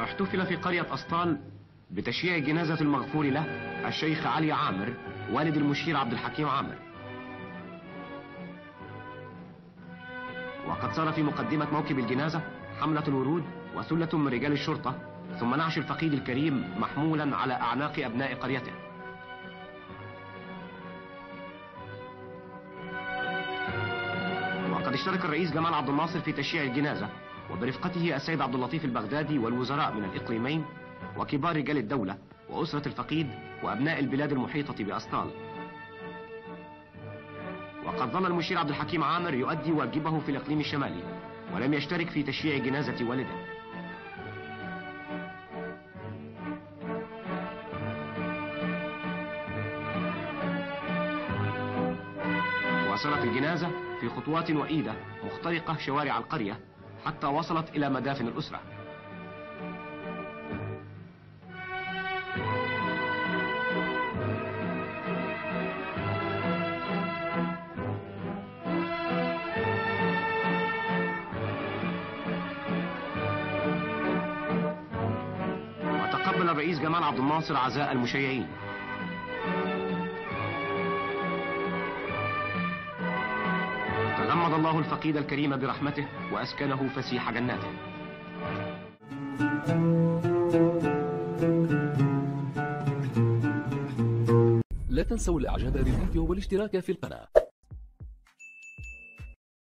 احتفل في قرية أسطال بتشييع جنازة المغفور له الشيخ علي عامر والد المشير عبد الحكيم عامر. وقد صار في مقدمة موكب الجنازة حملة الورود وثلة من رجال الشرطة، ثم نعش الفقيد الكريم محمولا على أعناق أبناء قريته. وقد اشترك الرئيس جمال عبد الناصر في تشييع الجنازة، وبرفقته السيد عبد اللطيف البغدادي والوزراء من الإقليمين وكبار رجال الدولة وأسرة الفقيد وأبناء البلاد المحيطة بأسطال. وقد ظل المشير عبد الحكيم عامر يؤدي واجبه في الإقليم الشمالي، ولم يشترك في تشييع جنازة والده. وصلت الجنازة في خطوات وئيدة مخترقة شوارع القرية حتى وصلت إلى مدافن الأسرة. وتقبل الرئيس جمال عبد الناصر عزاء المشيعين. تغمد الله الفقيد الكريم برحمته وأسكنه فسيح جناته. لا تنسوا الاعجاب بالفيديو والاشتراك في القناة.